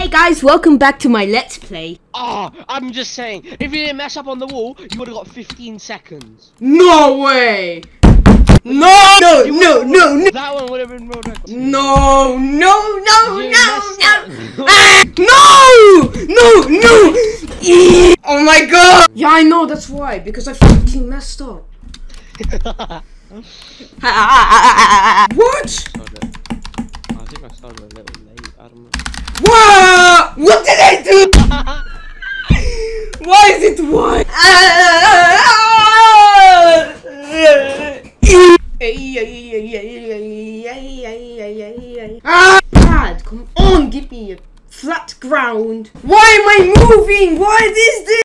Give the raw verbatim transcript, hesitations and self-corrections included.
Hey guys, welcome back to my Let's Play. Ah, oh, I'm just saying, if you didn't mess up on the wall, you would have got fifteen seconds. No way! No! No, no, no, no! That one would have been world record. No, no, no, You no, messed no! up. Ah, no! No, no! Eee. Oh my god! Yeah, I know, that's why, because I fucking messed up. What? I think I started a little late, I don't know. What? What did I do? Why is it one? Ah, Brad, come on, give me a flat ground. Why am I moving? Why is this?